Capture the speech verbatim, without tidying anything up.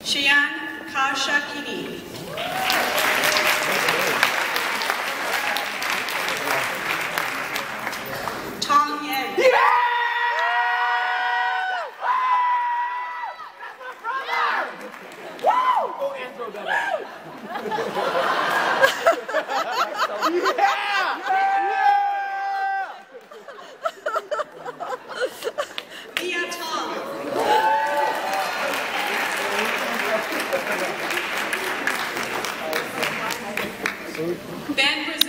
Cheyenne Kashakini. Tom Yen. Yeah! That's my brother! Woo! Go and throw that. Yeah! Yeah! Via Tom. Ben